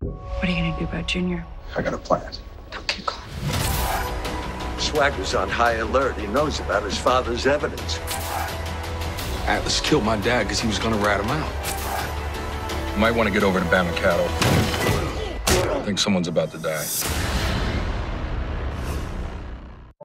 What are you gonna do about Junior? I got a plan. Don't get caught. Swagger's on high alert. He knows about his father's evidence. Atlas killed my dad because he was gonna rat him out. You might want to get over to Bama Cattle. I think someone's about to die.